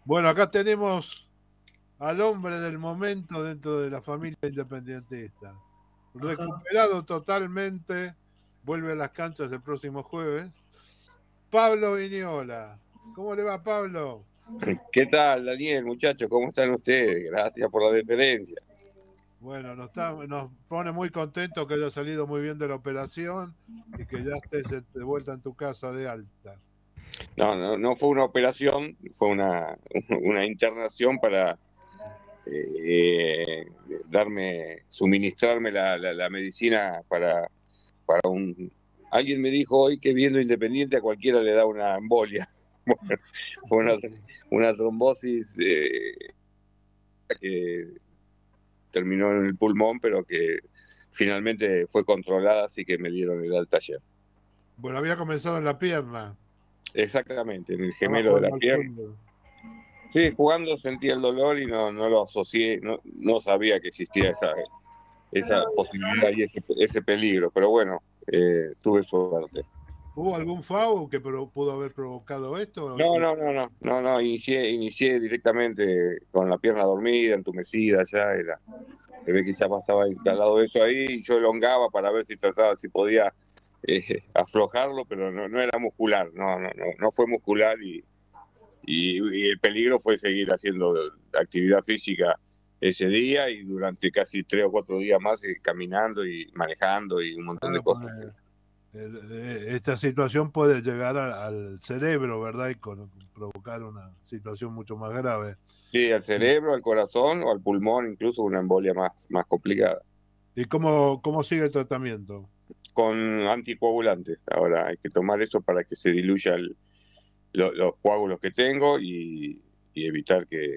Bueno, acá tenemos al hombre del momento dentro de la familia independentista. Ajá. Recuperado totalmente, vuelve a las canchas el próximo jueves. Pablo Viñola. ¿Cómo le va, Pablo? ¿Qué tal, Daniel, muchachos? ¿Cómo están ustedes? Gracias por la deferencia. Bueno, nos pone muy contento que haya salido muy bien de la operación y que ya estés de vuelta en tu casa de alta. No fue una operación, fue una internación para suministrarme la medicina para un... Alguien me dijo hoy que viendo Independiente a cualquiera le da una embolia, una, una trombosis que terminó en el pulmón, pero que finalmente fue controlada, así que me dieron el alta ayer. Bueno, había comenzado en la pierna. Exactamente, en el Estaba gemelo de la jugando al pierna. fútbol. Sí, jugando sentí el dolor y no lo asocié, no sabía que existía esa posibilidad y ese peligro, pero bueno, tuve suerte. ¿Hubo algún FAU que pudo haber provocado esto? Inicié directamente con la pierna dormida, entumecida ya, se ve que ya pasaba instalado eso ahí, y yo elongaba para ver si podía aflojarlo, pero no era muscular, no fue muscular y el peligro fue seguir haciendo actividad física ese día y durante casi 3 o 4 días más caminando y manejando y un montón de Claro, cosas. esta situación puede llegar al cerebro, ¿verdad? Y provocar una situación mucho más grave. Sí, al cerebro, al corazón o al pulmón, incluso una embolia más complicada. ¿Y cómo sigue el tratamiento? Con anticoagulantes. Ahora hay que tomar eso para que se diluya los coágulos que tengo y evitar que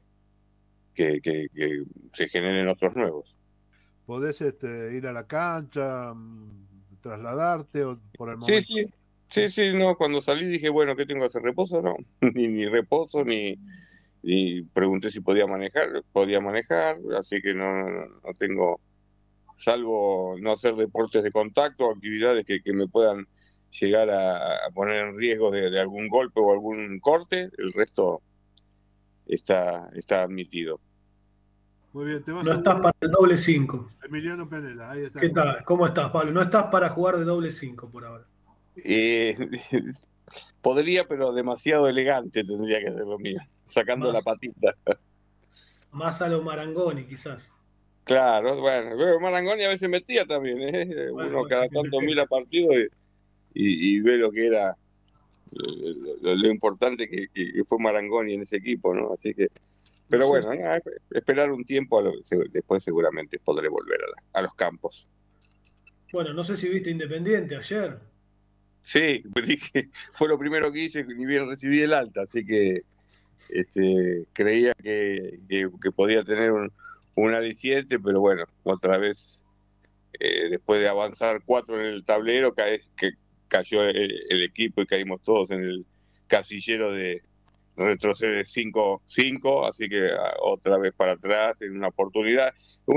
se generen otros nuevos. ¿Podés ir a la cancha, trasladarte o por el Sí, momento? sí, no, cuando salí dije, bueno, ¿qué tengo que hacer? ¿Reposo? No, ni reposo, ni pregunté si podía manejar, así que no tengo, salvo no hacer deportes de contacto, actividades que me puedan llegar a poner en riesgo de algún golpe o algún corte, el resto está admitido. Muy bien, te vas No a estás para el doble 5. Emiliano Penela, ahí está. ¿Qué tal? ¿Cómo estás, Pablo? No estás para jugar de doble 5 por ahora. Eh, Podría, pero demasiado elegante tendría que ser lo mío, sacando la Más, patita. más a lo Marangoni, quizás. Claro, bueno, Marangoni a veces metía también, ¿eh? Bueno, Uno bueno, cada el tanto ejemplo. mira partidos y ve lo que era, lo importante que fue Marangoni en ese equipo, ¿no? Así que, No pero sé, bueno, esperar un tiempo, después seguramente podré volver a los campos. bueno, no sé si viste Independiente ayer. Sí, dije, fue lo primero que hice, ni bien recibí el alta, así que creía que podía tener un aliciente, pero bueno, otra vez, después de avanzar 4 en el tablero, que cayó el equipo y caímos todos en el casillero de retroceder 5-5, así que otra vez para atrás en una oportunidad.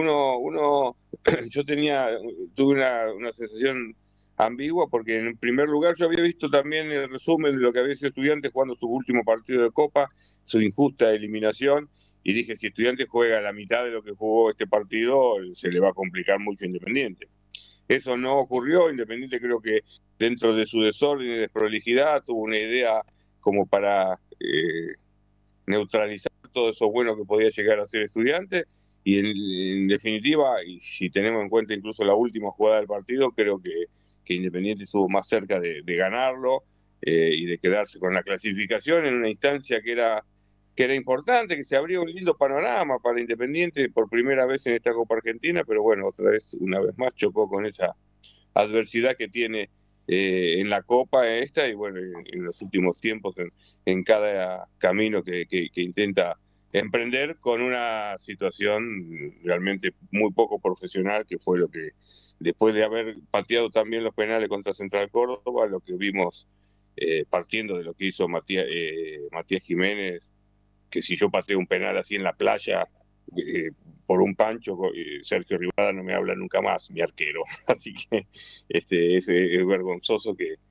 Yo tuve una sensación ambigua porque en primer lugar yo había visto también el resumen de lo que había sido Estudiantes jugando su último partido de Copa, su injusta eliminación, y dije, si Estudiantes juega la mitad de lo que jugó este partido, se le va a complicar mucho a Independiente. Eso no ocurrió, Independiente creo que dentro de su desorden y desprolijidad tuvo una idea como para neutralizar todo eso bueno que podía llegar a ser Estudiante, y en definitiva, y si tenemos en cuenta incluso la última jugada del partido, creo que Independiente estuvo más cerca de ganarlo y de quedarse con la clasificación en una instancia que era importante, que se abría un lindo panorama para Independiente por primera vez en esta Copa Argentina, pero bueno, una vez más chocó con esa adversidad que tiene en la Copa esta y bueno, en los últimos tiempos en cada camino que intenta emprender, con una situación realmente muy poco profesional, que fue lo que, después de haber pateado también los penales contra Central Córdoba, lo que vimos partiendo de lo que hizo Matías Jiménez, que si yo pateo un penal así en la playa, por un pancho, Sergio Rivada no me habla nunca más, mi arquero. Así que es vergonzoso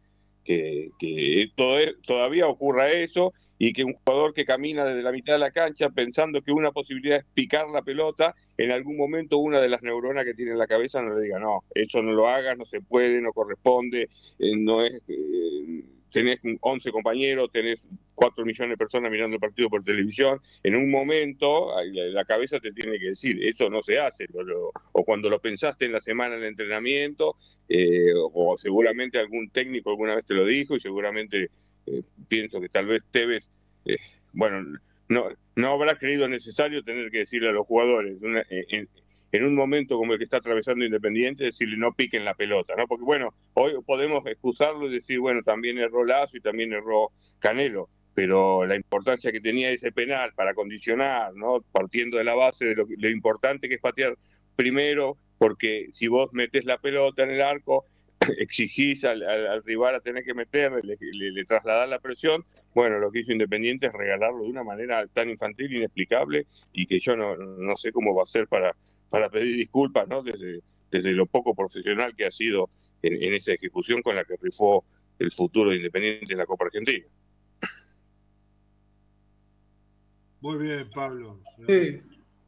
que todavía ocurra eso y que un jugador que camina desde la mitad de la cancha pensando que una posibilidad es picar la pelota, en algún momento una de las neuronas que tiene en la cabeza no le diga, no, eso no lo hagas, no se puede, no corresponde, no es... tenés 11 compañeros, tenés 4 millones de personas mirando el partido por televisión, en un momento la cabeza te tiene que decir, eso no se hace, o cuando lo pensaste en la semana en el entrenamiento, o seguramente algún técnico alguna vez te lo dijo, y seguramente pienso que tal vez Tevez, bueno, no habrá creído necesario tener que decirle a los jugadores, en un momento como el que está atravesando Independiente, decirle no piquen la pelota, ¿no? Porque bueno, hoy podemos excusarlo y decir, bueno, también erró Lazo y también erró Canelo, pero la importancia que tenía ese penal para condicionar, ¿no? Partiendo de la base de lo importante que es patear primero, porque si vos metés la pelota en el arco, exigís al rival a tener que meterle, le trasladás la presión. Bueno, lo que hizo Independiente es regalarlo de una manera tan infantil, inexplicable, y que yo no sé cómo va a ser para pedir disculpas, ¿no? Desde lo poco profesional que ha sido en esa ejecución con la que rifó el futuro de Independiente en la Copa Argentina. Muy bien, Pablo. Sí.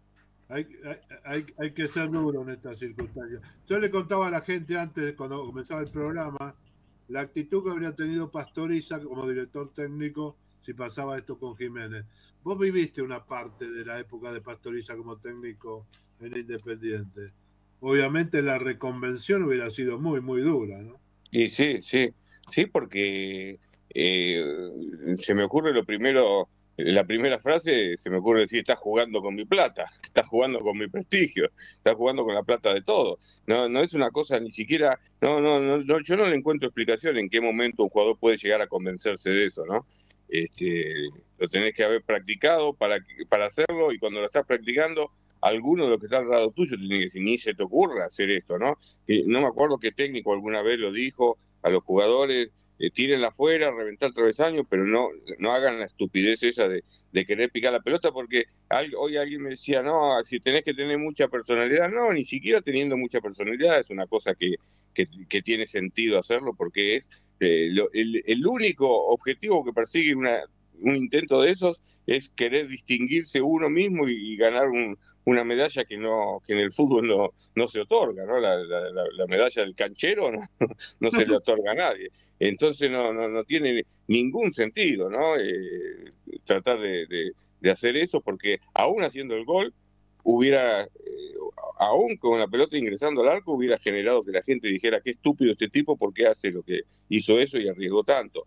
Hay que ser duro en estas circunstancias. Yo le contaba a la gente antes, cuando comenzaba el programa, la actitud que habría tenido Pastoriza como director técnico si pasaba esto con Jiménez. Vos viviste una parte de la época de Pastoriza como técnico en Independiente. Obviamente la reconvención hubiera sido muy, muy dura, ¿no? Y sí, porque se me ocurre lo primero, la primera frase se me ocurre decir, estás jugando con mi plata, estás jugando con mi prestigio, estás jugando con la plata de todos. No es una cosa ni siquiera, yo no le encuentro explicación en qué momento un jugador puede llegar a convencerse de eso, ¿no? Lo tenés que haber practicado para hacerlo, y cuando lo estás practicando, alguno de los que está al lado tuyo tiene que decir, ni se te ocurra hacer esto, ¿no? No me acuerdo qué técnico alguna vez lo dijo a los jugadores, tírenla afuera, reventar travesaños, pero no hagan la estupidez esa de querer picar la pelota, porque hoy alguien me decía, no, si tenés que tener mucha personalidad. No, ni siquiera teniendo mucha personalidad es una cosa que tiene sentido hacerlo, porque es el único objetivo que persigue un intento de esos es querer distinguirse uno mismo y ganar una medalla que en el fútbol no se otorga, ¿no? La medalla del canchero no se le otorga a nadie. Entonces no tiene ningún sentido, ¿no? Tratar de hacer eso, porque aún haciendo el gol, aún con la pelota ingresando al arco, hubiera generado que la gente dijera, qué estúpido este tipo, porque hace lo que hizo eso y arriesgó tanto.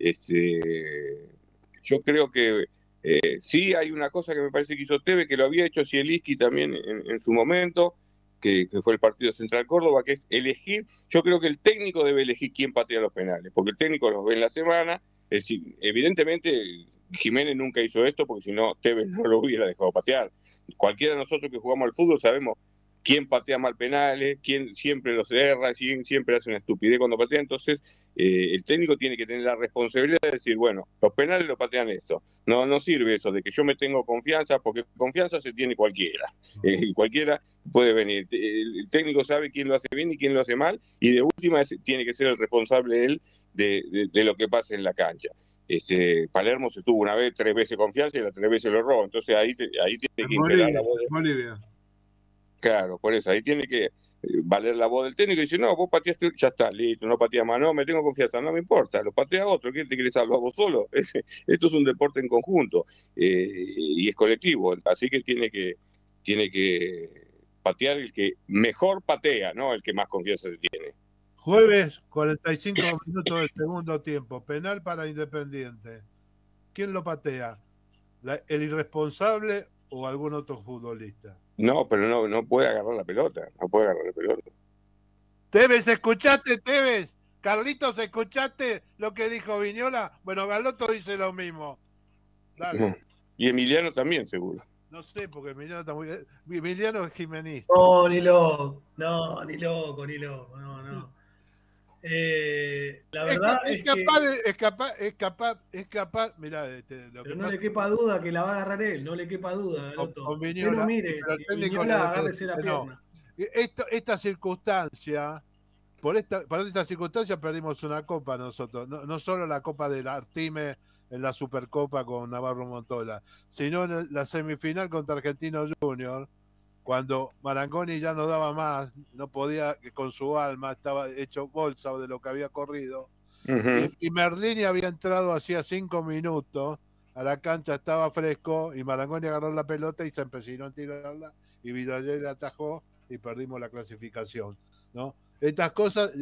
Yo creo que sí hay una cosa que me parece que hizo Tevez, que lo había hecho Zielinski también en su momento, que fue el partido Central Córdoba, que es elegir. Yo creo que el técnico debe elegir quién patea los penales, porque el técnico los ve en la semana. Es decir, evidentemente Jiménez nunca hizo esto, porque si no Tevez no lo hubiera dejado patear. Cualquiera de nosotros que jugamos al fútbol sabemos quién patea mal penales, quién siempre los erra, quién siempre hace una estupidez cuando patea. Entonces el técnico tiene que tener la responsabilidad de decir, bueno, los penales lo patean esto. No sirve eso de que yo me tengo confianza, porque confianza se tiene cualquiera. Y cualquiera puede venir. El técnico sabe quién lo hace bien y quién lo hace mal, y de última tiene que ser el responsable él de lo que pasa en la cancha. Palermo se tuvo 3 veces confianza y las 3 veces lo erró. Entonces ahí tiene que imperar la voz de Bolivia. Claro, por eso, ahí tiene que valer la voz del técnico y decir, no, vos pateaste, ya está, listo, no pateas más, no, me tengo confianza, no me importa, lo patea otro, ¿quién te quiere salvar vos solo? Esto es un deporte en conjunto y es colectivo, así que tiene que patear el que mejor patea, no el que más confianza se tiene. Jueves, 45 minutos del segundo tiempo, penal para Independiente. ¿Quién lo patea? ¿El irresponsable o algún otro futbolista? No, pero no puede agarrar la pelota, Tevez, ¿escuchaste, Tevez? Carlitos, ¿escuchaste lo que dijo Viñola? Bueno, Galoto dice lo mismo. Dale. Y Emiliano también, seguro. No sé, porque Emiliano está muy... Emiliano es jimenista. No, ni loco, no. La verdad es capaz, mirá, lo pero que no pasa, le quepa duda que la va a agarrar él, no le quepa duda, Galoto. con Viñola, no mire, pero el técnico Viñola agárrese la pierna. Esta circunstancia para esta circunstancia perdimos una copa nosotros, no solo la copa del Artime en la Supercopa con Navarro Montola, sino en la semifinal contra Argentino Junior, cuando Marangoni ya no daba más, no podía, que con su alma estaba hecho bolsa de lo que había corrido, y Merlini había entrado hacía 5 minutos a la cancha, estaba fresco, y Marangoni agarró la pelota y se empecinó en tirarla, y Vidalle le atajó y perdimos la clasificación, ¿no? Estas cosas,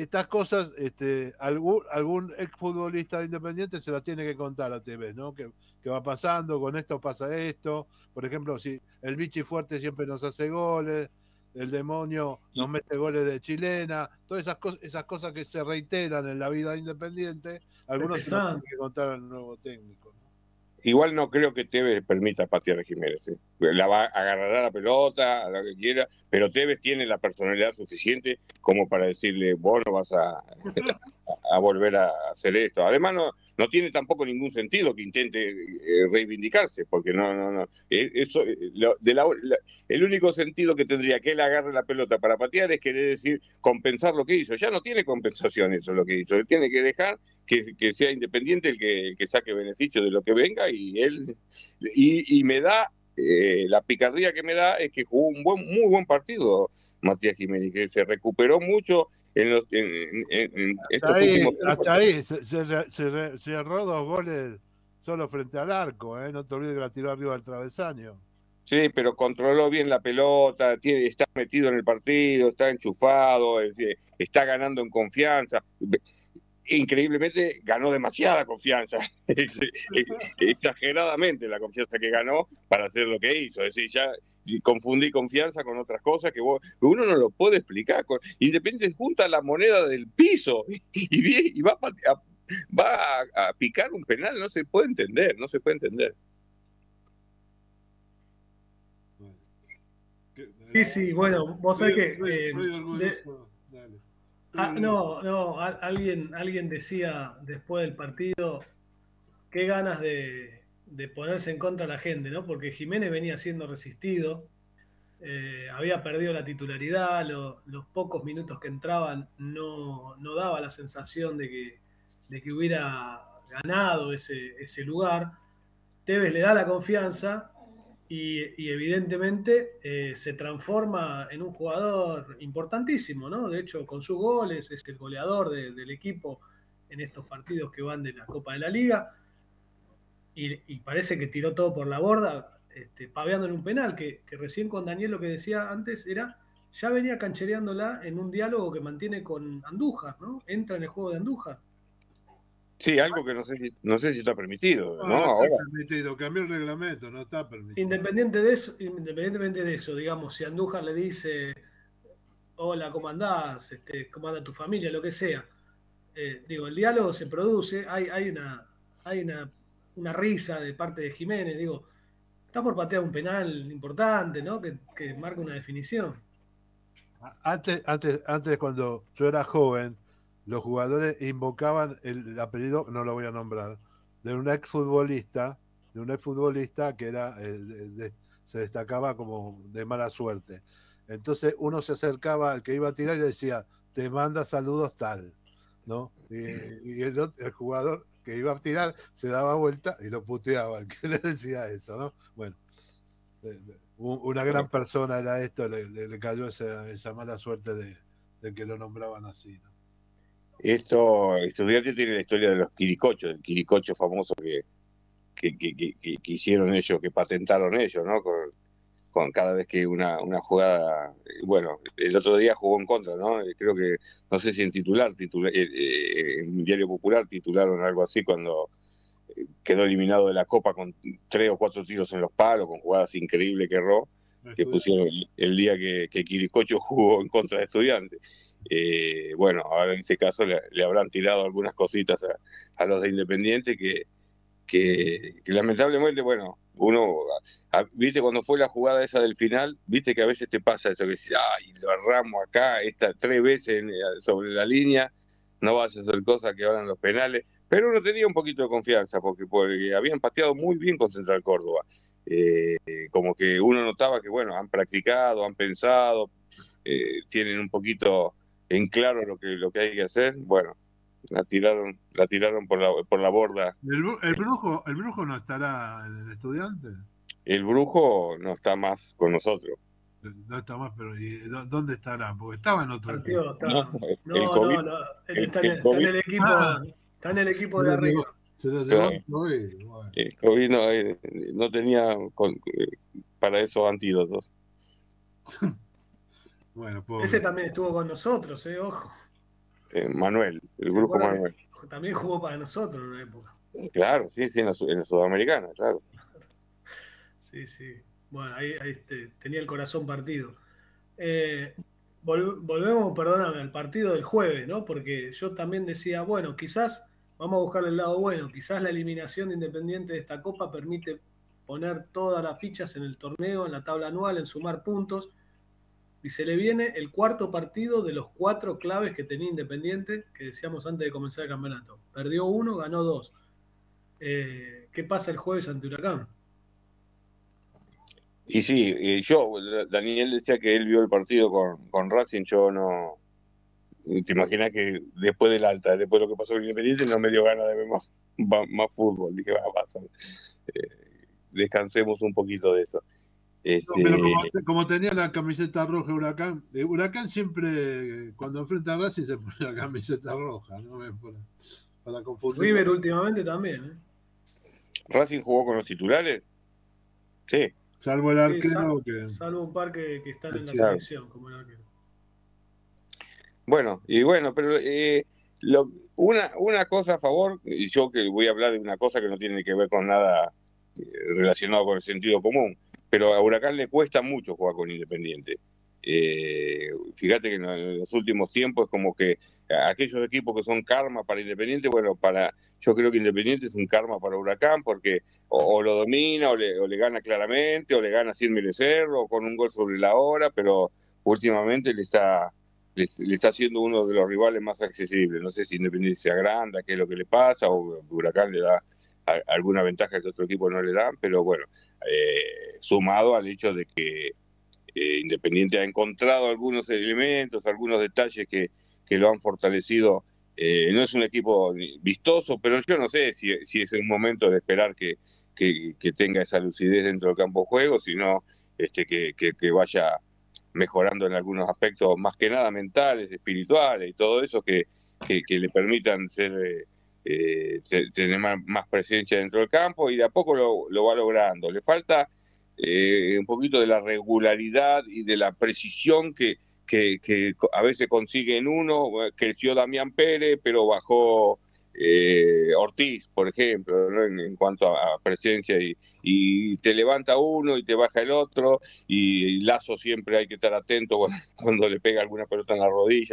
algún exfutbolista de Independiente se las tiene que contar a TV, ¿no? Que va pasando, con esto pasa esto. Por ejemplo, si el Vichy Fuerte siempre nos hace goles, el demonio nos mete goles de chilena, todas esas cosas que se reiteran en la vida Independiente, algunos se las tienen que contar al nuevo técnico, ¿no? Igual no creo que Tevez permita patear a Jiménez. La va a agarrar a la pelota, a lo que quiera, pero Tevez tiene la personalidad suficiente como para decirle, vos no vas a volver a hacer esto. Además, no tiene tampoco ningún sentido que intente reivindicarse, porque no. Eso, el único sentido que tendría que él agarre la pelota para patear es querer decir compensar lo que hizo. Ya no tiene compensación eso lo que hizo. Él tiene que dejar que sea Independiente el que saque beneficio de lo que venga, y me da la picardía que me da es que jugó un muy buen partido Matías Jiménez, que se recuperó mucho en estos últimos años. Hasta ahí se erró 2 goles solo frente al arco, no te olvides que la tiró arriba del travesaño. Sí, pero controló bien la pelota, está metido en el partido, está enchufado, está ganando en confianza. Increíblemente ganó demasiada confianza, exageradamente la confianza que ganó para hacer lo que hizo. Es decir, ya confundí confianza con otras cosas que uno no lo puede explicar. Independiente junta la moneda del piso y va a picar un penal, no se puede entender. Sí, bueno, vos sabés que... alguien decía después del partido, qué ganas de ponerse en contra de la gente, ¿no? Porque Jiménez venía siendo resistido, había perdido la titularidad, los pocos minutos que entraban no daba la sensación de que hubiera ganado ese lugar. Tevez le da la confianza y evidentemente se transforma en un jugador importantísimo, ¿no? De hecho, con sus goles es el goleador del equipo en estos partidos que van de la Copa de la Liga, y parece que tiró todo por la borda, paveando en un penal, que recién con Daniel lo que decía antes era, ya venía canchereándola en un diálogo que mantiene con Andújar, ¿no? Entra en el juego de Andújar. Sí, algo que no sé si está permitido, ¿no? No está permitido, cambió el reglamento, no está permitido. Independientemente de eso, digamos, si Andújar le dice, hola, ¿cómo andás? ¿Cómo anda tu familia? Lo que sea. El diálogo se produce, hay una risa de parte de Jiménez, está por patear un penal importante, ¿no? Que marca una definición. Antes, cuando yo era joven, los jugadores invocaban el apellido, no lo voy a nombrar, de un exfutbolista que era se destacaba como de mala suerte. Entonces uno se acercaba al que iba a tirar y le decía, te manda saludos tal, ¿no? Y el jugador que iba a tirar se daba vuelta y lo puteaba, el que le decía eso, ¿no? Bueno, una gran persona era esto, le cayó esa mala suerte de que lo nombraban así, ¿no? Estudiante tiene la historia de los quiricochos, el quiricocho famoso que hicieron ellos, que patentaron ellos, ¿no? Con cada vez que una jugada, bueno, el otro día jugó en contra, ¿no? Creo que, no sé si en en Diario Popular titularon algo así cuando quedó eliminado de la Copa con 3 o 4 tiros en los palos, con jugadas increíbles que erró, que pusieron el día que Quiricocho jugó en contra de Estudiantes. Bueno, ahora en este caso le habrán tirado algunas cositas a los de Independiente que lamentablemente, bueno, uno, viste, cuando fue la jugada esa del final, viste que a veces te pasa eso, que dices, ay, lo erramos acá, 3 veces sobre la línea, no vas a hacer cosas que ahora en los penales, pero uno tenía un poquito de confianza, porque habían pateado muy bien con Central Córdoba, como que uno notaba que, bueno, han practicado, han pensado, tienen un poquito en claro lo que hay que hacer, bueno, la tiraron por la borda. El brujo no estará en el Estudiante. El brujo no está más con nosotros. No está más, pero ¿dónde estará? Porque estaba en otro equipo. El COVID, él está en COVID, el equipo, está en el equipo de arriba. Se lo llevó claro, el COVID. Bueno. el COVID no tenía para esos antídotos. Bueno, pobre. Ese también estuvo con nosotros, ojo. Manuel, el ¿Se brujo acuerdan? Manuel. También jugó para nosotros en una época. Claro, sí, en la Sudamericana, claro. Sí. Bueno, ahí tenía el corazón partido. Volvemos, perdóname, al partido del jueves, ¿no? Porque yo también decía, bueno, quizás, vamos a buscar el lado bueno, quizás la eliminación de Independiente de esta Copa permite poner todas las fichas en el torneo, en la tabla anual, en sumar puntos, y se le viene el cuarto partido de los 4 claves que tenía Independiente, que decíamos antes de comenzar el campeonato. Perdió 1, ganó 2. ¿Qué pasa el jueves ante Huracán? Y sí, Daniel decía que él vio el partido con Racing, yo no. Te imaginas que después del alta, después de lo que pasó con Independiente, no me dio ganas de ver más fútbol. Dije, va a pasar. Descansemos un poquito de eso. No, pero como tenía la camiseta roja Huracán, Huracán siempre, cuando enfrenta a Racing, se pone la camiseta roja, ¿no? Para confundir. River últimamente también, ¿Racing jugó con los titulares? Sí. Salvo el arquero. Salvo un par que están en la selección, como el arquero. Bueno, pero una cosa a favor, y yo que voy a hablar de una cosa que no tiene que ver con nada relacionado con el sentido común, pero a Huracán le cuesta mucho jugar con Independiente. Fíjate que en los últimos tiempos es como que aquellos equipos que son karma para Independiente, bueno, yo creo que Independiente es un karma para Huracán porque o lo domina o le gana claramente, o le gana sin merecerlo, o con un gol sobre la hora, pero últimamente le está siendo uno de los rivales más accesibles. No sé si Independiente se agranda, qué es lo que le pasa, o Huracán le da alguna ventaja que otro equipo no le dan, pero bueno, sumado al hecho de que Independiente ha encontrado algunos elementos, algunos detalles que lo han fortalecido. No es un equipo vistoso, pero yo no sé si es un momento de esperar que tenga esa lucidez dentro del campo de juego, sino que vaya mejorando en algunos aspectos, más que nada mentales, espirituales y todo eso que le permitan tener más presencia dentro del campo, y de a poco lo va logrando. Le falta un poquito de la regularidad y de la precisión que a veces consigue en uno. Creció Damián Pérez, pero bajó Ortiz, por ejemplo, ¿no? en cuanto a presencia, y te levanta uno y te baja el otro, y Lazo siempre hay que estar atento cuando le pega alguna pelota en la rodilla,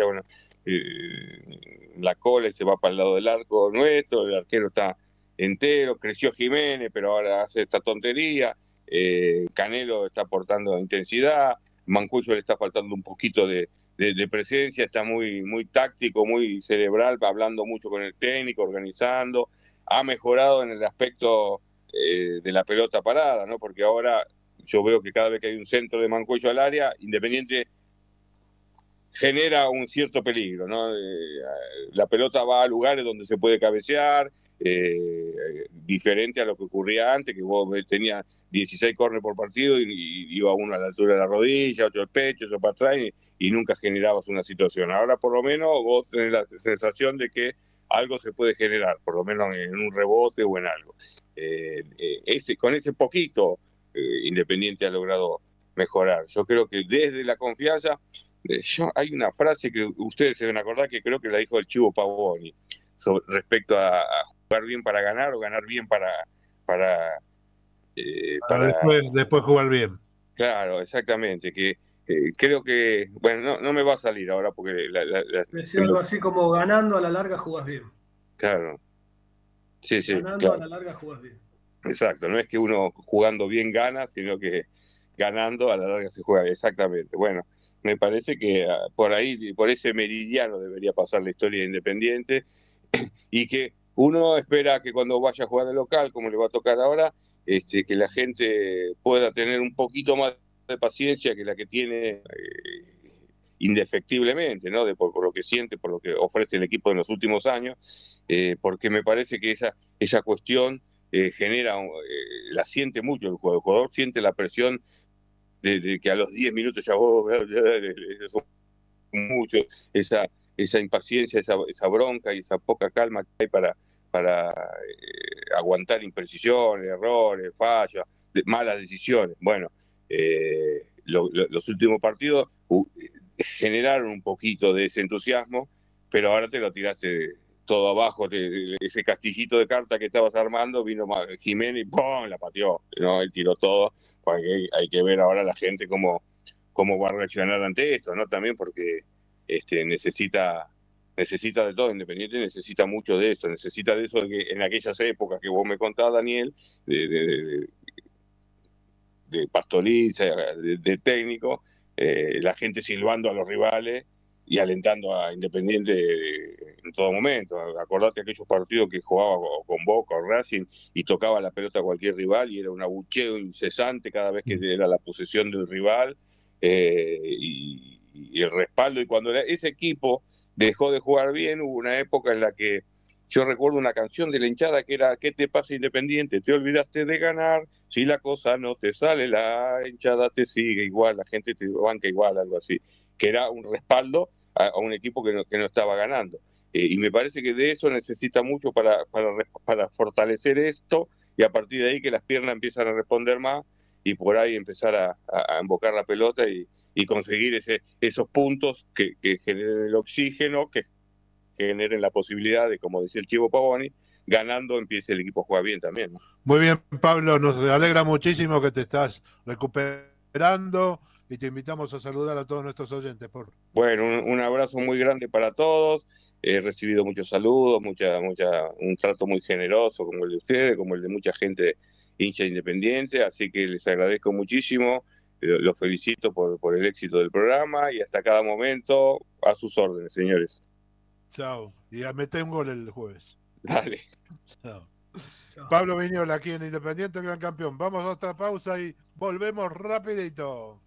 la cola y se va para el lado del arco nuestro, el arquero está entero. Creció Jiménez, pero ahora hace esta tontería. Canelo está aportando intensidad, Mancuso le está faltando un poquito de presencia, está muy táctico, muy cerebral, hablando mucho con el técnico, organizando. Ha mejorado en el aspecto de la pelota parada, ¿no? Porque ahora yo veo que cada vez que hay un centro de Mancuello al área, Independiente genera un cierto peligro, ¿no? La pelota va a lugares donde se puede cabecear, diferente a lo que ocurría antes, que vos tenías 16 córner por partido y iba uno a la altura de la rodilla, otro al pecho, otro para atrás, y nunca generabas una situación. Ahora por lo menos vos tenés la sensación de que algo se puede generar, por lo menos en un rebote o en algo. Con ese poquito, Independiente ha logrado mejorar. Yo creo que desde la confianza, hay una frase que ustedes se deben acordar, que creo que la dijo el Chivo Pavoni, respecto a jugar bien para ganar o ganar bien para después jugar bien. Claro, exactamente, que creo que, bueno, no me va a salir ahora porque decía algo así como: ganando a la larga jugás bien. Claro. Sí, ganando claro. A la larga jugás bien. Exacto, no es que uno jugando bien gana, sino que ganando a la larga se juega. Exactamente. Bueno, me parece que por ahí, por ese meridiano debería pasar la historia de Independiente, y que uno espera que cuando vaya a jugar de local, como le va a tocar ahora, que la gente pueda tener un poquito más de paciencia que la que tiene indefectiblemente, ¿no? Por lo que siente, por lo que ofrece el equipo en los últimos años, porque me parece que esa cuestión genera, la siente mucho el jugador siente la presión de que a los 10 minutos ya eso mucho, esa impaciencia, esa bronca y esa poca calma que hay para aguantar imprecisiones, errores, fallas, malas decisiones. Bueno, los últimos partidos generaron un poquito de ese entusiasmo, pero ahora te lo tiraste todo abajo, ese castillito de cartas que estabas armando, vino Jiménez y ¡pum! La pateó, ¿no? Él tiró todo, porque hay que ver ahora la gente cómo va a reaccionar ante esto, ¿no? También porque necesita de todo, Independiente necesita mucho de eso, necesita de eso de que en aquellas épocas que vos me contás, Daniel, de Pastoriza, de técnico, la gente silbando a los rivales y alentando a Independiente en todo momento. Acordate aquellos partidos que jugaba con Boca o Racing y tocaba la pelota a cualquier rival y era un abucheo incesante cada vez que era la posesión del rival, y el respaldo. Y cuando ese equipo dejó de jugar bien, hubo una época en la que yo recuerdo una canción de la hinchada que era ¿qué te pasa, Independiente? Te olvidaste de ganar, si la cosa no te sale, la hinchada te sigue igual, la gente te banca igual, algo así, que era un respaldo a un equipo que no estaba ganando. Y me parece que de eso necesita mucho para fortalecer esto, y a partir de ahí que las piernas empiezan a responder más y por ahí empezar a embocar la pelota y conseguir esos puntos que generen el oxígeno, que generen la posibilidad de, como decía el Chivo Pavoni, ganando empiece el equipo a jugar bien también, ¿no? Muy bien, Pablo, nos alegra muchísimo que te estás recuperando y te invitamos a saludar a todos nuestros oyentes. Bueno, un abrazo muy grande para todos. He recibido muchos saludos, un trato muy generoso como el de ustedes, como el de mucha gente hincha Independiente, así que les agradezco muchísimo, los felicito por el éxito del programa y hasta cada momento a sus órdenes, señores. Chao. Y a meter un gol el jueves. Dale. Chao. Pablo Viñola aquí en Independiente, el gran campeón. Vamos a otra pausa y volvemos rapidito.